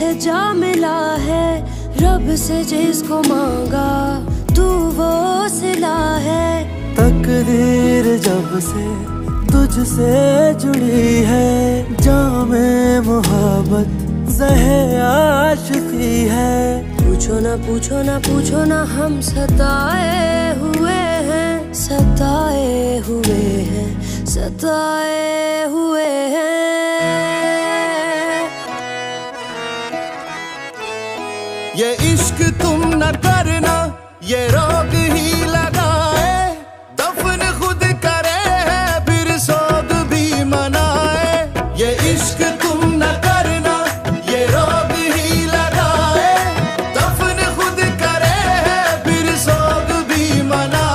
है जा मिला है रब से जिसको मांगा तू वो सिला है। तकदीर जब से तुझसे जुड़ी है जामे मोहब्बत ज़हे आशिकी है। पूछो ना पूछो ना पूछो ना हम सताए हुए हैं, सताए हुए हैं, सताए हुए हैं। ये इश्क तुम न करना ये रोग ही